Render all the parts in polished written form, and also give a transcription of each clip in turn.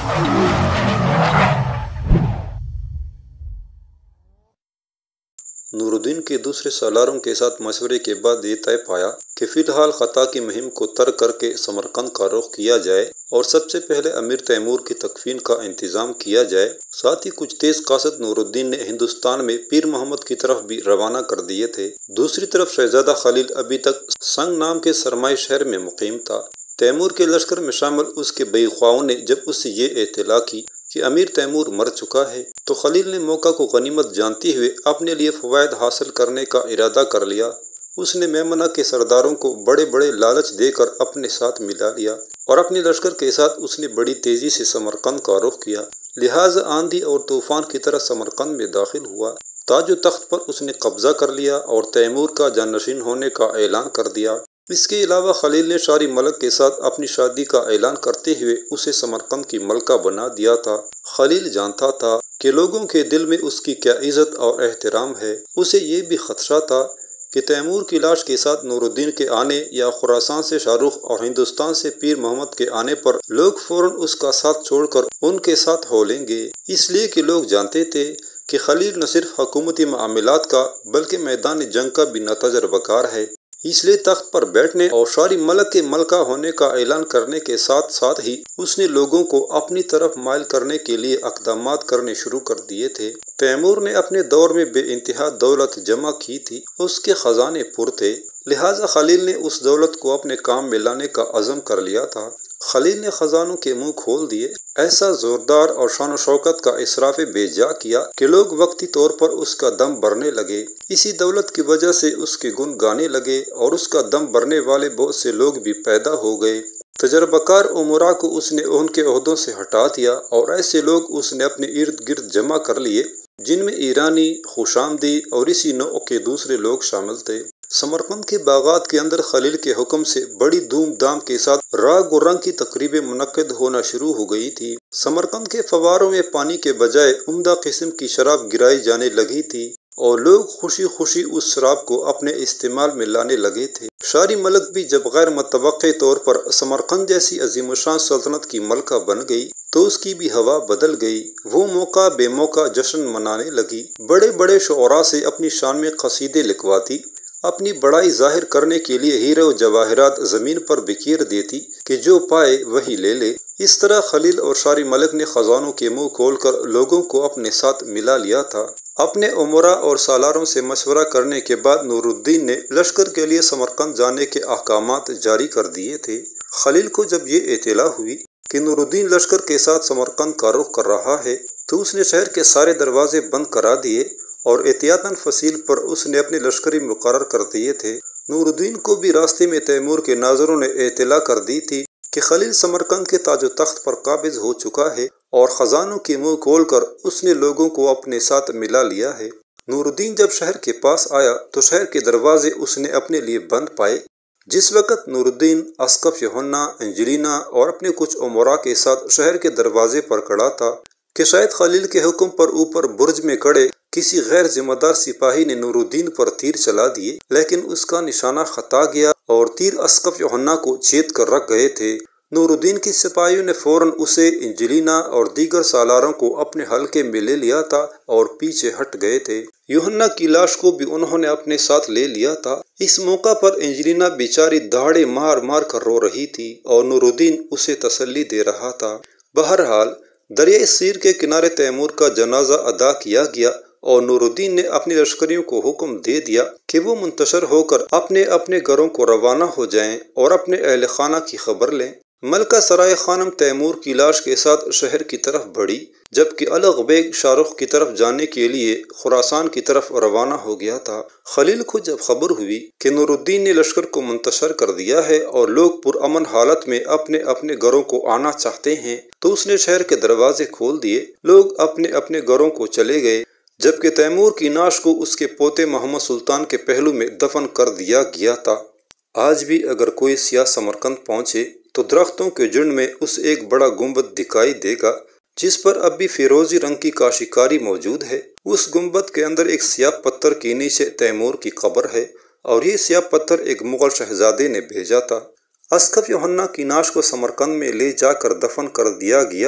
نور الدین کے دوسرے سالاروں کے ساتھ مشورے کے بعد یہ طے پایا کہ فی الحال خطا کی مہم کو ترک کر کے سمرقند کا رخ کیا جائے اور سب سے پہلے امیر تیمور کی تکفین کا انتظام کیا جائے۔ ساتھ ہی کچھ تیز قاصد نور الدین نے ہندوستان میں پیر محمد کی طرف بھی روانہ کر دیے تھے۔ دوسری طرف شہزادہ خلیل ابھی تک سنگ نام کے سرمائی شہر میں مقیم تھا۔ تیمور کے لشکر میں شامل اس کے بیخواؤں نے جب اس سے یہ اطلاع کی کہ امیر تیمور مر چکا ہے تو خلیل نے موقع کو غنیمت جانتے ہوئے اپنے لیے فوائد حاصل کرنے کا ارادہ کر لیا۔ اس نے میمنہ کے سرداروں کو بڑے بڑے لالچ دے کر اپنے ساتھ ملا لیا اور اپنے لشکر کے ساتھ اس نے بڑی تیزی سے سمرقند کا رخ کیا، لہٰذا آندھی اور طوفان کی طرح سمرقند میں داخل ہوا۔ تاج و تخت پر اس نے قبضہ کر لیا اور تیمور کا جانشین ہونے کا اعلان کر دیا۔ اس کے علاوہ خلیل نے شاری ملک کے ساتھ اپنی شادی کا اعلان کرتے ہوئے اسے سمرقند کی ملکہ بنا دیا تھا۔ خلیل جانتا تھا کہ لوگوں کے دل میں اس کی کیا عزت اور احترام ہے۔ اسے یہ بھی خدشہ تھا کہ تیمور کی لاش کے ساتھ نور الدین کے آنے یا خراسان سے شاہ رخ اور ہندوستان سے پیر محمد کے آنے پر لوگ فوراً اس کا ساتھ چھوڑ کر ان کے ساتھ ہو لیں گے، اس لیے کہ لوگ جانتے تھے کہ خلیل نہ صرف حکومتی معاملات کا بلکہ میدان جنگ کا بھی تجربہ کار ہے۔ اس لیے تخت پر بیٹھنے اور شاری ملک کے ملکہ ہونے کا اعلان کرنے کے ساتھ ساتھ ہی اس نے لوگوں کو اپنی طرف مائل کرنے کے لیے اقدامات کرنے شروع کر دیے تھے۔ تیمور نے اپنے دور میں بے انتہا دولت جمع کی تھی، اس کے خزانے پر تھے، لہٰذا خلیل نے اس دولت کو اپنے کام میں لانے کا عزم کر لیا تھا۔ خلیل نے خزانوں کے منہ کھول دیے، ایسا زوردار اور شان و شوکت کا اسراف بے جا کیا کہ لوگ وقتی طور پر اس کا دم بھرنے لگے۔ اسی دولت کی وجہ سے اس کے گن گانے لگے اور اس کا دم بھرنے والے بہت سے لوگ بھی پیدا ہو گئے۔ تجربہ کار امراء کو اس نے ان کے عہدوں سے ہٹا دیا اور ایسے لوگ اس نے اپنے ارد گرد جمع کر لیے جن میں ایرانی، خوشامدی اور اسی نوع کے دوسرے لوگ شامل تھے۔ سمرقند کے باغات کے اندر خلیل کے حکم سے بڑی دھوم دھام کے ساتھ راگ و رنگ کی تقریبیں منعقد ہونا شروع ہو گئی تھی۔ سمرقند کے فواروں میں پانی کے بجائے عمدہ قسم کی شراب گرائی جانے لگی تھی اور لوگ خوشی خوشی اس شراب کو اپنے استعمال میں لانے لگے تھے۔ شاری ملک بھی جب غیر متوقع طور پر سمرقند جیسی عظیم الشان سلطنت کی ملکہ بن گئی تو اس کی بھی ہوا بدل گئی۔ وہ موقع بے موقع جشن منانے لگی، بڑے بڑے شعراء سے اپنی شان میں قصیدے لکھواتی، اپنی بڑائی ظاہر کرنے کے لیے ہیرے و جواہرات زمین پر بکھیر دیتی کہ جو پائے وہی لے لے۔ اس طرح خلیل اور شاری ملک نے خزانوں کے منہ کھول کر لوگوں کو اپنے ساتھ ملا لیا تھا۔ اپنے امراء اور سالاروں سے مشورہ کرنے کے بعد نور الدین نے لشکر کے لیے سمرقند جانے کے احکامات جاری کر دیے تھے۔ خلیل کو جب یہ اطلاع ہوئی کہ نور الدین لشکر کے ساتھ سمرقند کا رخ کر رہا ہے تو اس نے شہر کے سارے دروازے بند کرا دیے اور احتیاطاً فصیل پر اس نے اپنے لشکری مقرر کر دیے تھے۔ نور الدین کو بھی راستے میں تیمور کے ناظروں نے اطلاع کر دی تھی کہ خلیل سمرقند کے تاج و تخت پر قابض ہو چکا ہے اور خزانوں کے منہ کھول کر اس نے لوگوں کو اپنے ساتھ ملا لیا ہے۔ نور الدین جب شہر کے پاس آیا تو شہر کے دروازے اس نے اپنے لیے بند پائے۔ جس وقت نور الدین، اسقف یوحنا، انجلینا اور اپنے کچھ امراء کے ساتھ شہر کے دروازے پر کھڑا تھا کہ شاید خلیل کے حکم پر اوپر برج میں کھڑے کسی غیر ذمہ دار سپاہی نے نور الدین پر تیر چلا دیے، لیکن اس کا نشانہ خطا گیا اور تیر اسقف یوحنا کو چھید کر رکھ گئے تھے۔ نور الدین کی سپاہیوں نے فوراً اسے، انجلینا اور دیگر سالاروں کو اپنے حلقے میں لے لیا تھا اور پیچھے ہٹ گئے تھے۔ یوحنا کی لاش کو بھی انہوں نے اپنے ساتھ لے لیا تھا۔ اس موقع پر انجلینا بیچاری دہاڑے مار مار کر رو رہی تھی اور نور الدین اسے تسلی دے رہا تھا۔ بہرحال دریائے سیر کے کنارے تیمور کا جنازہ ادا کیا گیا اور نور الدین نے اپنے لشکریوں کو حکم دے دیا کہ وہ منتشر ہو کر اپنے اپنے گھروں کو روانہ ہو جائیں اور اپنے اہل خانہ کی خبر لیں۔ ملکہ سرائے خانم تیمور کی لاش کے ساتھ شہر کی طرف بڑھی، جبکہ الغ بیگ شاہ رخ کی طرف جانے کے لیے خراسان کی طرف روانہ ہو گیا تھا۔ خلیل کو جب خبر ہوئی کہ نور الدین نے لشکر کو منتشر کر دیا ہے اور لوگ پرامن حالت میں اپنے اپنے گھروں کو آنا چاہتے ہیں تو اس نے شہر کے دروازے کھول دیے۔ لوگ اپنے اپنے گھروں کو چلے گئے، جبکہ تیمور کی نعش کو اس کے پوتے محمد سلطان کے پہلو میں دفن کر دیا گیا تھا۔ آج بھی اگر کوئی سیاح سمرقند پہنچے تو درختوں کے جھنڈ میں اسے ایک بڑا گنبد دکھائی دے گا جس پر اب بھی فیروزی رنگ کی کاشیکاری موجود ہے۔ اس گنبد کے اندر ایک سیاہ پتھر کے نیچے تیمور کی قبر ہے اور یہ سیاہ پتھر ایک مغل شہزادے نے بھیجا تھا۔ اسقف یوحنا کی نعش کو سمرقند میں لے جا کر دفن کر دیا گیا تھا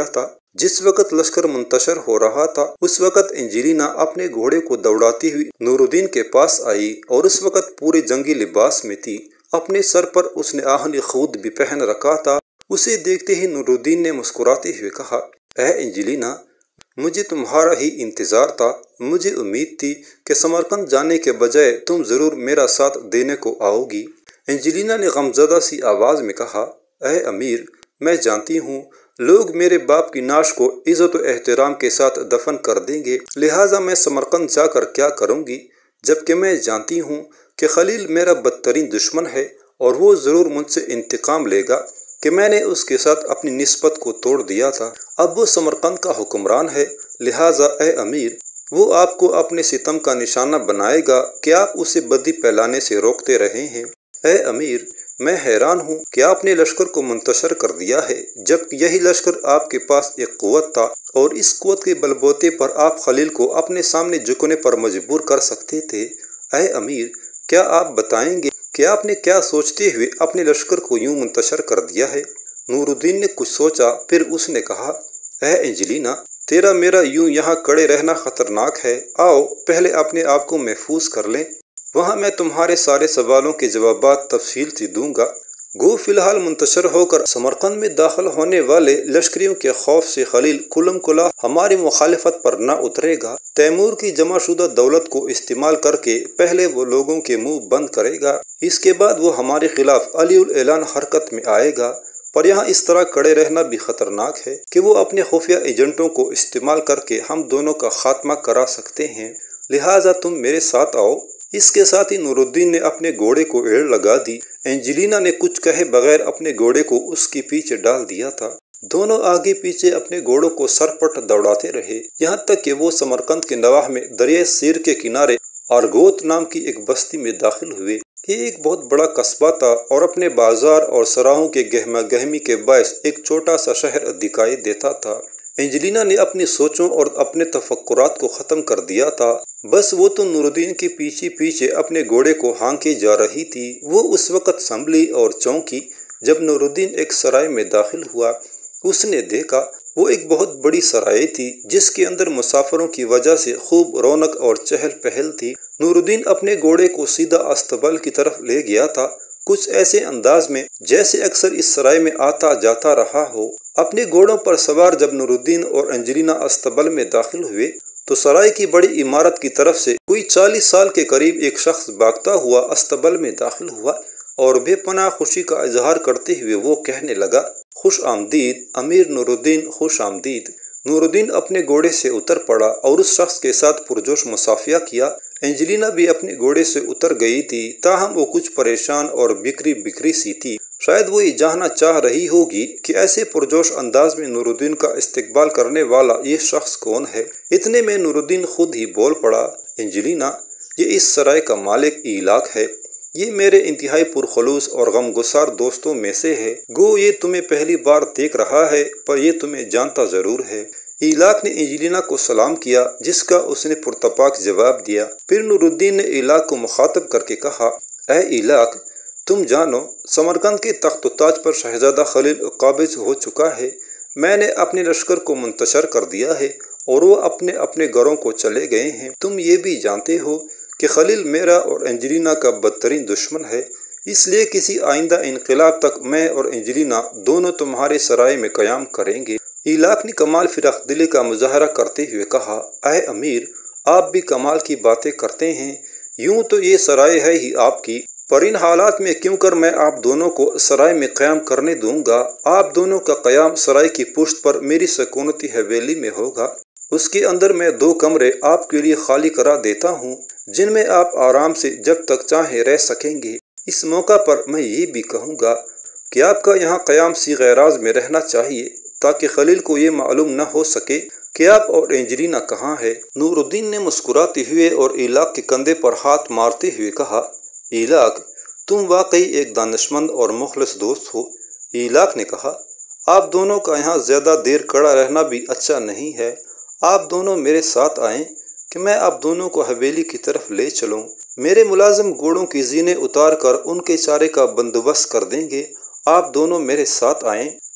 जिस वक्त लश्कर मुंतशर हो रहा था उस वक्त एंजेलिना अपने घोड़े को दौड़ाती हुई नूरुद्दीन के पास आई और उस वक्त पूरे जंगी लिबास में थी। अपने सर पर उसने आहनी खूद भी पहन रखा था। उसे देखते ही नूरुद्दीन ने मुस्कुराते हुए कहा, ऐ एंजेलिना, मुझे तुम्हारा ही इंतजार था। मुझे उम्मीद थी कि समरकंद जाने के बजाय तुम जरूर मेरा साथ देने को आओगी। एंजेलिना ने गमज़दा सी आवाज में कहा, ऐ अमीर, मैं जानती हूँ लोग मेरे बाप की नाश को इज्जत व एहतराम के साथ दफन कर देंगे, लिहाजा मैं समरकंद जाकर क्या करूँगी, जबकि मैं जानती हूँ कि खलील मेरा बदतरीन दुश्मन है और वो ज़रूर मुझसे इंतकाम लेगा कि मैंने उसके साथ अपनी निस्बत को तोड़ दिया था। अब वो समरकंद का हुक्मरान है, लिहाजा ए अमीर, वो आपको अपने सितम का निशाना बनाएगा कि आप उसे बदी फैलाने से रोकते रहे हैं। ए अमीर, मैं हैरान हूँ कि आपने लश्कर को मुंतशर कर दिया है, जबकि यही लश्कर आपके पास एक कुव्वत था और इस कुव्वत के बलबूते पर आप खलील को अपने सामने झुकने पर मजबूर कर सकते थे। ए अमीर, क्या आप बताएंगे कि आपने क्या सोचते हुए अपने लश्कर को यूं मुंतशर कर दिया है? नूरुद्दीन ने कुछ सोचा, फिर उसने कहा, ऐ एंजेलिना, तेरा मेरा यूं यहाँ खड़े रहना खतरनाक है। आओ पहले अपने आप को महफूज कर लें, वहाँ मैं तुम्हारे सारे सवालों के जवाबात तफसील से दूंगा। गो फिलहाल मुंतशर होकर समरकंद में दाखिल होने वाले लश्करियों के खौफ से खलील कुलम कुला हमारी मुखालिफत पर न उतरेगा। तैमूर की जमाशुदा दौलत को इस्तेमाल करके पहले वो लोगों के मुंह बंद करेगा, इसके बाद वो हमारे खिलाफ अलीउल ऐलान हरकत में आएगा। पर यहाँ इस तरह खड़े रहना भी खतरनाक है कि वो अपने खुफिया एजेंटों को इस्तेमाल करके हम दोनों का खात्मा करा सकते हैं, लिहाजा तुम मेरे साथ आओ। इसके साथ ही नूरुद्दीन ने अपने घोड़े को एड़ लगा दी। एंजेलिना ने कुछ कहे बगैर अपने घोड़े को उसके पीछे डाल दिया था। दोनों आगे पीछे अपने घोड़ों को सरपट दौड़ाते रहे, यहाँ तक कि वो समरकंद के नवाह में दरिया सीर के किनारे आरगोत नाम की एक बस्ती में दाखिल हुए। ये एक बहुत बड़ा कस्बा था और अपने बाजार और सराहों के गहमा गहमी के बायस एक छोटा सा शहर दिखाई देता था। एंजेलिना ने अपनी सोचों और अपने तफक्कुरात को ख़त्म कर दिया था। बस वो तो नूरुद्दीन के पीछे पीछे अपने घोड़े को हाँके जा रही थी। वो उस वक़्त संभली और चौंकी जब नूरुद्दीन एक सराय में दाखिल हुआ। उसने देखा वो एक बहुत बड़ी सराय थी जिसके अंदर मुसाफिरों की वजह से खूब रौनक और चहल पहल थी। नूरुद्दीन अपने घोड़े को सीधा अस्तबल की तरफ ले गया था, कुछ ऐसे अंदाज में जैसे अक्सर इस सराय में आता जाता रहा हो। अपने घोड़ों पर सवार जब नूरुद्दीन और एंजेलिना अस्तबल में दाखिल हुए तो सराय की बड़ी इमारत की तरफ से कोई 40 साल के करीब एक शख्स भागता हुआ अस्तबल में दाखिल हुआ और बेपनाह खुशी का इजहार करते हुए वो कहने लगा, खुश आमदीद अमीर नूरुद्दीन, खुश आमदीद। नूरुद्दीन अपने घोड़े से उतर पड़ा और उस शख्स के साथ पुरजोश मुसाफिया किया। एंजेलिना भी अपने घोड़े से उतर गई थी, ताहम वो कुछ परेशान और बिखरी बिखरी सी थी। शायद वो ये जानना चाह रही होगी कि ऐसे पुरजोश अंदाज में नूरुद्दीन का इस्तकबाल करने वाला ये शख्स कौन है। इतने में नूरुद्दीन खुद ही बोल पड़ा, एंजेलिना, ये इस सराय का मालिक इलाक है। ये मेरे इंतहाई पुरखलूस और गमगुसार दोस्तों में से है। गो ये तुम्हें पहली बार देख रहा है पर ये तुम्हें जानता जरूर है। इलाक ने एंजेलिना को सलाम किया जिसका उसने पुरतपाक जवाब दिया। फिर नूरुद्दीन ने इलाक को मुखातब करके कहा, ऐ इलाक, तुम जानो समरकंद के तख्त ताज पर शहजादा खलील काबिज हो चुका है। मैंने अपने लश्कर को मुंतशर कर दिया है और वो अपने अपने घरों को चले गए हैं। तुम ये भी जानते हो कि खलील मेरा और एंजेलिना का बदतरीन दुश्मन है, इसलिए किसी आइंदा इनकलाब तक मैं और एंजेलिना दोनों तुम्हारे सराय में कयाम करेंगे। इलाक ने कमाल फिरख्दिली का मुजाहरा करते हुए कहा, ऐ अमीर, आप भी कमाल की बातें करते हैं। यूं तो ये सराय है ही आपकी, पर इन हालात में क्यों कर मैं आप दोनों को सराय में क़याम करने दूंगा। आप दोनों का क़याम सराय की पुश्त पर मेरी सकूनती हवेली में होगा। उसके अंदर मैं 2 कमरे आपके लिए खाली करा देता हूँ जिनमें आप आराम से जब तक चाहे रह सकेंगे। इस मौका पर मैं ये भी कहूँगा कि आपका यहाँ क़याम सी गैराज में रहना चाहिए ताकि खलील को ये मालूम न हो सके कि आप और एंजेलिना कहाँ है। नूरुद्दीन ने मुस्कुराते हुए और इलाक के कंधे पर हाथ मारते हुए कहा, इलाक, तुम वाकई एक दानिशमंद और मुखलिस दोस्त हो। इलाक ने कहा, आप दोनों का यहाँ ज़्यादा देर खड़ा रहना भी अच्छा नहीं है। आप दोनों मेरे साथ आएं कि मैं आप दोनों को हवेली की तरफ ले चलूं। मेरे मुलाजिम घोड़ों की जीनें उतार कर उनके चारे का बंदोबस्त कर देंगे। आप दोनों मेरे साथ आएं।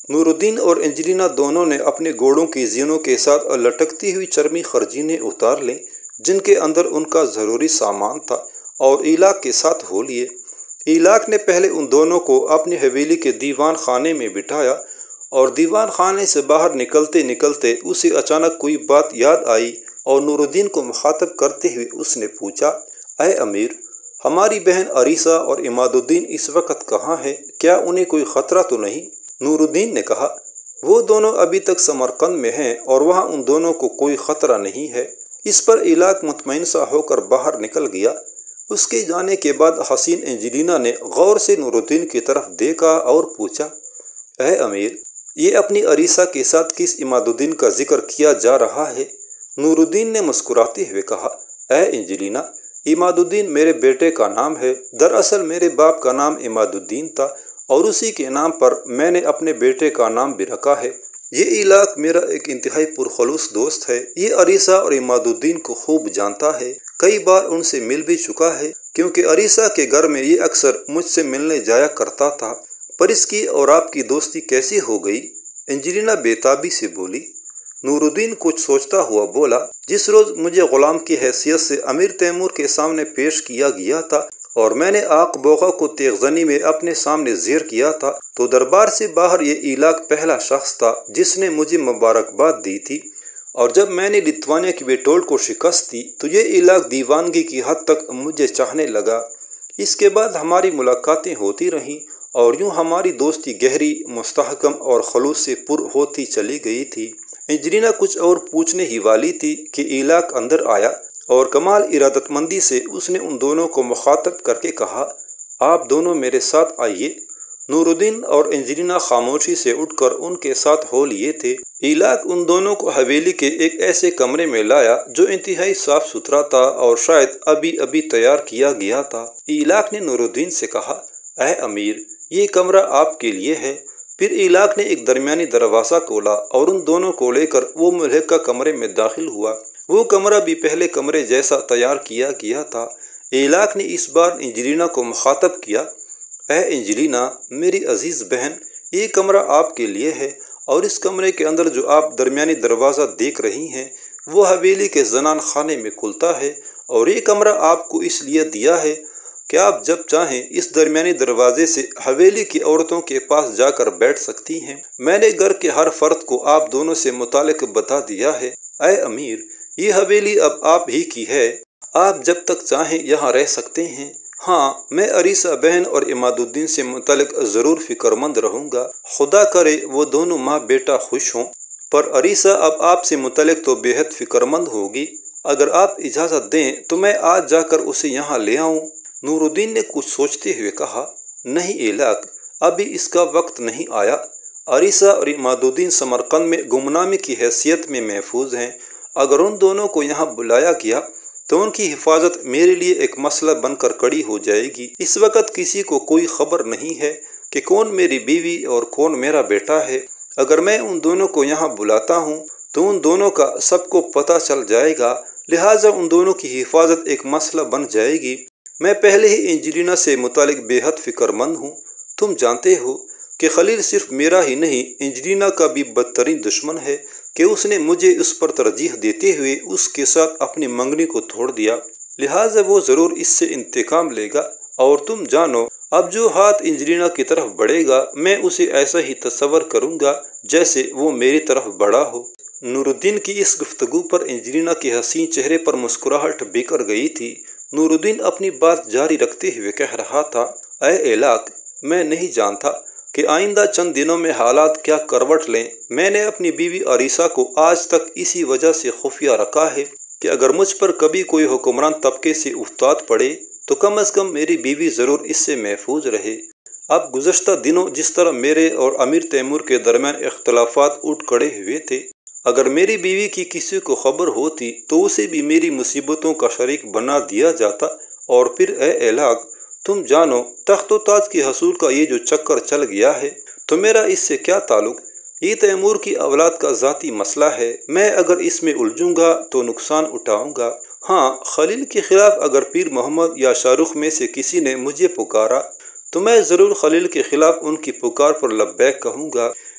نورالدین اور انجلینا دونوں نے اپنے گھوڑوں کی زینوں کے ساتھ لٹکتی ہوئی چرمی خرجینیں اتار لیں جن کے اندر ان کا ضروری سامان تھا اور ایلاک کے ساتھ ہو لیے۔ ایلاک نے پہلے ان دونوں کو اپنی حویلی کے دیوان خانے میں بٹھایا اور دیوان خانے سے باہر نکلتے نکلتے اسے اچانک کوئی بات یاد آئی اور نورالدین کو مخاطب کرتے ہوئے اس نے پوچھا، اے امیر، ہماری بہن عریسہ اور عماد الدین اس وقت کہاں ہے؟ کیا انہیں کوئی خطرہ تو نہیں؟ نورالدین نے کہا، وہ دونوں ابھی تک سمرقند میں ہیں اور وہاں ان دونوں کو کوئی خطرہ نہیں ہے۔ اس پر ایلاک مطمئن سا ہو کر باہر نکل گیا۔ اس کے جانے کے بعد حسین انجلینا نے غور سے نورالدین کی طرف دیکھا اور پوچھا، اے امیر، یہ اپنی عریسہ کے ساتھ کس عماد الدین کا ذکر کیا جا رہا ہے؟ نورالدین نے مسکراتے ہوئے کہا، اے انجلینا، عماد الدین میرے بیٹے کا نام ہے۔ دراصل میرے باپ کا نام عماد الدین تھا اور اسی کے نام پر میں نے اپنے بیٹے کا نام بھی رکھا ہے۔ یہ ایلاک میرا ایک انتہائی پرخلوص دوست ہے۔ یہ عریسہ اور عماد الدین کو خوب جانتا ہے، کئی بار ان سے مل بھی چکا ہے کیونکہ عریسہ کے گھر میں یہ اکثر مجھ سے ملنے جایا کرتا تھا۔ پر اس کی اور آپ کی دوستی کیسی ہو گئی؟ انجلینا بے تابی سے بولی۔ نورالدین کچھ سوچتا ہوا بولا، جس روز مجھے غلام کی حیثیت سے امیر تیمور کے سامنے پیش کیا گیا تھا اور میں نے آق بوغا کو تیغ زنی میں اپنے سامنے زیر کیا تھا تو دربار سے باہر یہ ایلاک پہلا شخص تھا جس نے مجھے مبارکباد دی تھی، اور جب میں نے لتوانیا کی بیٹول کو شکست دی تو یہ ایلاک دیوانگی کی حد تک مجھے چاہنے لگا۔ اس کے بعد ہماری ملاقاتیں ہوتی رہیں اور یوں ہماری دوستی گہری، مستحکم اور خلوص سے پر ہوتی چلی گئی تھی۔ انجلینا کچھ اور پوچھنے ہی والی تھی کہ ایلاک اندر آیا اور کمال ارادت مندی سے اس نے ان دونوں کو مخاطب کر کے کہا، آپ دونوں میرے ساتھ آئیے۔ نورالدین اور انجلینا خاموشی سے اٹھ کر ان کے ساتھ ہو لیے تھے۔ ایلاک ان دونوں کو حویلی کے ایک ایسے کمرے میں لایا جو انتہائی صاف ستھرا تھا اور شاید ابھی تیار کیا گیا تھا۔ ایلاک نے نورالدین سے کہا، اے امیر، یہ کمرہ آپ کے لیے ہے۔ پھر ایلاک نے ایک درمیانی دروازہ کھولا اور ان دونوں کو لے کر وہ ملحقہ کمرے میں داخل ہوا۔ وہ کمرہ بھی پہلے کمرے جیسا تیار کیا گیا تھا۔ ایلاک نے اس بار انجلینا کو مخاطب کیا، اے انجلینا، میری عزیز بہن، یہ کمرہ آپ کے لیے ہے اور اس کمرے کے اندر جو آپ درمیانی دروازہ دیکھ رہی ہیں وہ حویلی کے زنان خانے میں کھلتا ہے، اور یہ کمرہ آپ کو اس لیے دیا ہے کہ آپ جب چاہیں اس درمیانی دروازے سے حویلی کی عورتوں کے پاس جا کر بیٹھ سکتی ہیں۔ میں نے گھر کے ہر فرد کو آپ دونوں سے متعلق بتا دیا ہے۔ اے امیر، یہ حویلی اب آپ ہی کی ہے، آپ جب تک چاہیں یہاں رہ سکتے ہیں۔ ہاں، میں عریسہ بہن اور عماد الدین سے متعلق ضرور فکر مند رہوں گا، خدا کرے وہ دونوں ماں بیٹا خوش ہوں، پر عریسہ اب آپ سے متعلق تو بے حد فکر مند ہوگی۔ اگر آپ اجازت دیں تو میں آج جا کر اسے یہاں لے آؤں۔ نورالدین نے کچھ سوچتے ہوئے کہا، نہیں ایلاک، ابھی اس کا وقت نہیں آیا۔ عریسہ اور عماد الدین سمرقند میں گمنامی کی حیثیت میں محفوظ ہیں۔ اگر ان دونوں کو یہاں بلایا گیا تو ان کی حفاظت میرے لیے ایک مسئلہ بن کر کھڑی ہو جائے گی۔ اس وقت کسی کو کوئی خبر نہیں ہے کہ کون میری بیوی اور کون میرا بیٹا ہے۔ اگر میں ان دونوں کو یہاں بلاتا ہوں تو ان دونوں کا سب کو پتہ چل جائے گا، لہٰذا ان دونوں کی حفاظت ایک مسئلہ بن جائے گی۔ میں پہلے ہی انجلینا سے متعلق بے حد فکر مند ہوں۔ تم جانتے ہو کہ خلیل صرف میرا ہی نہیں، انجلینا کا بھی بدترین دشمن ہے کہ اس نے مجھے اس پر ترجیح دیتے ہوئے اس کے ساتھ اپنی منگنی کو توڑ دیا، لہٰذا وہ ضرور اس سے انتقام لے گا، اور تم جانو اب جو ہاتھ انجلینا کی طرف بڑھے گا میں اسے ایسا ہی تصور کروں گا جیسے وہ میری طرف بڑھا ہو۔ نورالدین کی اس گفتگو پر انجلینا کے حسین چہرے پر مسکراہٹ بکھر گئی تھی۔ نورالدین اپنی بات جاری رکھتے ہوئے کہہ رہا تھا، اے ایلاک، میں نہیں جانتا کہ آئندہ چند دنوں میں حالات کیا کروٹ لیں۔ میں نے اپنی بیوی عریسہ کو آج تک اسی وجہ سے خفیہ رکھا ہے کہ اگر مجھ پر کبھی کوئی حکمران طبقے سے افتاد پڑے تو کم از کم میری بیوی ضرور اس سے محفوظ رہے۔ اب گزشتہ دنوں جس طرح میرے اور امیر تیمور کے درمیان اختلافات اٹھ کھڑے ہوئے تھے، اگر میری بیوی کی کسی کو خبر ہوتی تو اسے بھی میری مصیبتوں کا شریک بنا دیا جاتا، اور پھر اے ایلاک، تم جانو تخت و تاج کے حصول کا یہ جو چکر چل گیا ہے تو میرا اس سے کیا تعلق؟ یہ تیمور کی اولاد کا ذاتی مسئلہ ہے، میں اگر اس میں الجھوں گا تو نقصان اٹھاؤں گا۔ ہاں، خلیل کے خلاف اگر پیر محمد یا شاہ رخ میں سے کسی نے مجھے پکارا تو میں ضرور خلیل کے خلاف ان کی پکار پر لبیک کہوں گا۔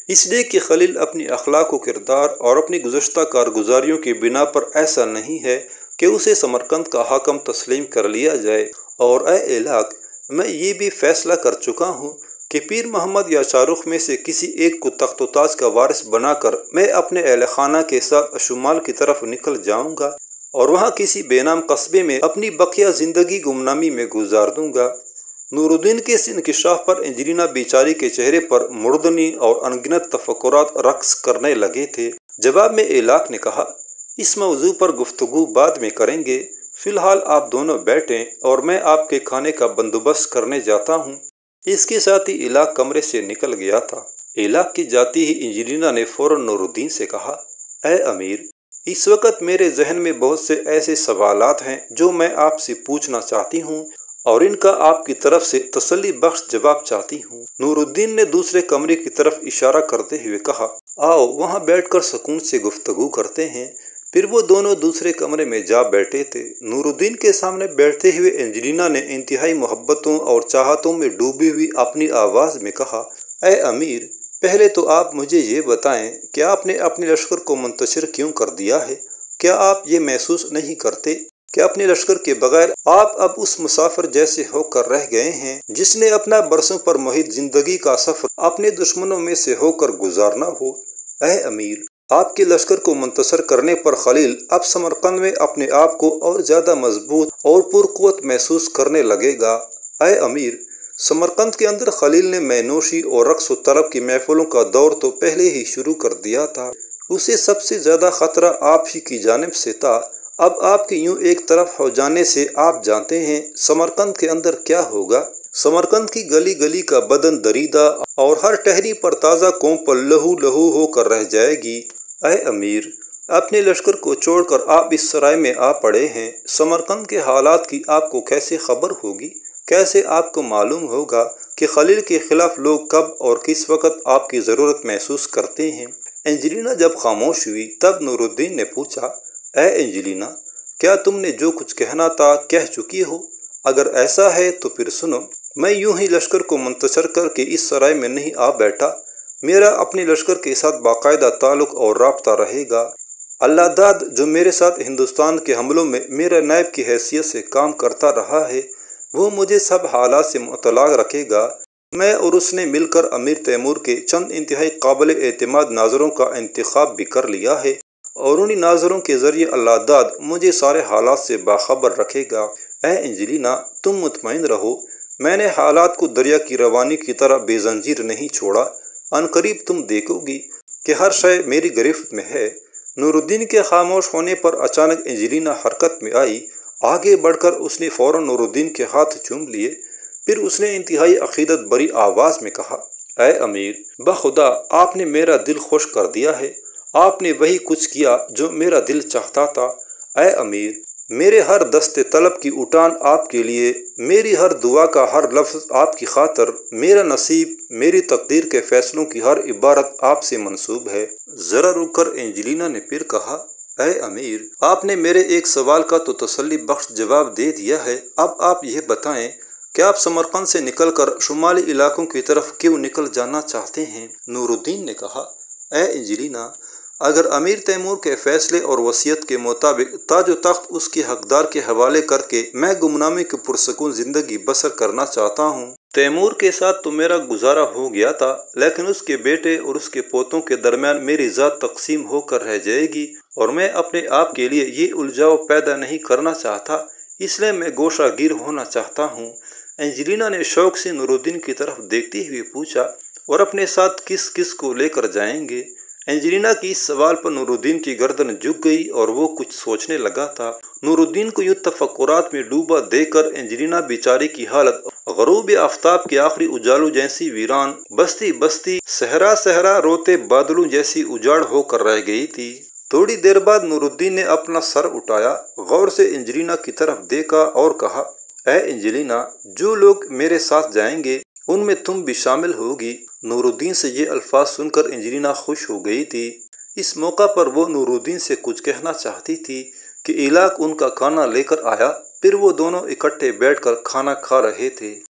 اس لیے کہ خلیل اپنی اخلاق و کردار اور اپنی گزشتہ کارگزاریوں کی بنا پر ایسا نہیں ہے کہ اسے سمرقند کا حاکم تسلیم کر لیا جائے، اور اے ایلاک، میں یہ بھی فیصلہ کر چکا ہوں کہ پیر محمد یا شاہ رخ میں سے کسی ایک کو تخت و تاج کا وارث بنا کر میں اپنے اہل خانہ کے ساتھ شمال کی طرف نکل جاؤں گا اور وہاں کسی بے نام قصبے میں اپنی بقیہ زندگی گمنامی میں گزار دوں گا۔ نور الدین کے اس انکشاف پر انجلینا بیچاری کے چہرے پر مردنی اور انگنت تفکرات رقص کرنے لگے تھے۔ جواب میں ایلاک نے کہا، اس موضوع پر گفتگو بعد میں کریں گے، فی الحال آپ دونوں بیٹھیں اور میں آپ کے کھانے کا بندوبست کرنے جاتا ہوں۔ اس کے ساتھ ہی ایلاک کمرے سے نکل گیا تھا۔ ایلاک کی جاتی ہی انجلینا نے فوراً نور الدین سے کہا، اے امیر، اس وقت میرے ذہن میں بہت سے ایسے سوالات ہیں جو میں آپ سے پوچھنا چاہتی ہوں اور ان کا آپ کی طرف سے تسلی بخش جواب چاہتی ہوں۔ نور الدین نے دوسرے کمرے کی طرف اشارہ کرتے ہوئے کہا، آؤ وہاں بیٹھ کر سکون سے گفتگو کرتے ہیں۔ پھر وہ دونوں دوسرے کمرے میں جا بیٹھے تھے۔ نور الدین کے سامنے بیٹھتے ہوئے انجلینا نے انتہائی محبتوں اور چاہتوں میں ڈوبی ہوئی اپنی آواز میں کہا، اے امیر، پہلے تو آپ مجھے یہ بتائیں کہ آپ نے اپنے لشکر کو منتشر کیوں کر دیا ہے؟ کیا آپ یہ محسوس نہیں کرتے کہ اپنے لشکر کے بغیر آپ اب اس مسافر جیسے ہو کر رہ گئے ہیں جس نے اپنا برسوں پر محیط زندگی کا سفر اپنے دشمنوں میں سے ہو کر گزارنا ہو؟ اے امیر، آپ کے لشکر کو منتصر کرنے پر خلیل اب سمرقند میں اپنے آپ کو اور زیادہ مضبوط اور پرقوت محسوس کرنے لگے گا۔ اے امیر، سمرقند کے اندر خلیل نے مینوشی اور رقص و طرب کی محفلوں کا دور تو پہلے ہی شروع کر دیا تھا۔ اسے سب سے زیادہ خطرہ آپ ہی کی جانب سے تھا۔ اب آپ کے یوں ایک طرف ہو جانے سے آپ جانتے ہیں سمرقند کے اندر کیا ہوگا۔ سمرقند کی گلی گلی کا بدن دریدہ اور ہر ٹہنی پر تازہ کونپل لہو لہو ہو کر رہ جائے گی۔ اے امیر، اپنے لشکر کو چھوڑ کر آپ اس سرائے میں آ پڑے ہیں۔ سمرقند کے حالات کی آپ کو کیسے خبر ہوگی؟ کیسے آپ کو معلوم ہوگا کہ خلیل کے خلاف لوگ کب اور کس وقت آپ کی ضرورت محسوس کرتے ہیں؟ انجلینا جب خاموش ہوئی تب نور الدین نے پوچھا، اے انجلینا، کیا تم نے جو کچھ کہنا تھا کہہ چکی ہو؟ اگر ایسا ہے تو پھر سنو، میں یوں ہی لشکر کو منتشر کر کے اس سرائے میں نہیں آ بیٹھا۔ میرا اپنے لشکر کے ساتھ باقاعدہ تعلق اور رابطہ رہے گا۔ اللہ داد جو میرے ساتھ ہندوستان کے حملوں میں میرا نائب کی حیثیت سے کام کرتا رہا ہے، وہ مجھے سب حالات سے مطلع رکھے گا۔ میں اور اس نے مل کر امیر تیمور کے چند انتہائی قابل اعتماد ناظروں کا انتخاب بھی کر لیا ہے، اور انہی ناظروں کے ذریعے اللہ داد مجھے سارے حالات سے باخبر رکھے گا۔ اے انجلینا، تم مطمئن رہو، میں نے حالات کو دریا کی روانی کی طرح بے زنجیر نہیں چھوڑا۔ ان قریب تم دیکھو گی کہ ہر شے میری گرفت میں ہے۔ نور الدین کے خاموش ہونے پر اچانک انجلینا حرکت میں آئی۔ آگے بڑھ کر اس نے فوراً نور الدین کے ہاتھ چوم لیے۔ پھر اس نے انتہائی عقیدت بری آواز میں کہا، اے امیر، بخدا آپ نے میرا دل خوش کر دیا ہے۔ آپ نے وہی کچھ کیا جو میرا دل چاہتا تھا۔ اے امیر، میرے ہر دست طلب کی اٹھان آپ کے لیے، میری ہر دعا کا ہر لفظ آپ کی خاطر، میرا نصیب، میری تقدیر کے فیصلوں کی ہر عبارت آپ سے منسوب ہے۔ ذرا رک کر انجلینا نے پھر کہا، اے امیر، آپ نے میرے ایک سوال کا تو تسلی بخش جواب دے دیا ہے۔ اب آپ یہ بتائیں کہ آپ سمرقند سے نکل کر شمالی علاقوں کی طرف کیوں نکل جانا چاہتے ہیں؟ نور الدین نے کہا، اے انجلینا، اگر امیر تیمور کے فیصلے اور وصیت کے مطابق تاج و تخت اس کے حقدار کے حوالے کر کے میں گمنامی کی پرسکون زندگی بسر کرنا چاہتا ہوں۔ تیمور کے ساتھ تو میرا گزارا ہو گیا تھا، لیکن اس کے بیٹے اور اس کے پوتوں کے درمیان میری ذات تقسیم ہو کر رہ جائے گی، اور میں اپنے آپ کے لیے یہ الجھاؤ پیدا نہیں کرنا چاہتا، اس لیے میں گوشہ گیر ہونا چاہتا ہوں۔ انجلینا نے شوق سے نور الدین کی طرف دیکھتے ہوئے پوچھا، اور اپنے ساتھ کس کس کو لے کر جائیں گے؟ انجلینا کی اس سوال پر نور الدین کی گردن جھک گئی اور وہ کچھ سوچنے لگا تھا۔ نور الدین کو یوں تفکرات میں ڈوبا دیکھ کر انجلینا بیچاری کی حالت غروب آفتاب کے آخری اجالوں جیسی ویران، بستی بستی، صحرا صحرا، روتے بادلوں جیسی اجاڑ ہو کر رہ گئی تھی۔ تھوڑی دیر بعد نور الدین نے اپنا سر اٹھایا، غور سے انجلینا کی طرف دیکھا اور کہا، اے انجلینا، جو لوگ میرے ساتھ جائیں گے ان میں تم بھی شامل ہوگی۔ نور الدین سے یہ الفاظ سن کر انجلینا خوش ہو گئی تھی۔ اس موقع پر وہ نور الدین سے کچھ کہنا چاہتی تھی کہ ایلاک ان کا کھانا لے کر آیا۔ پھر وہ دونوں اکٹھے بیٹھ کر کھانا کھا رہے تھے۔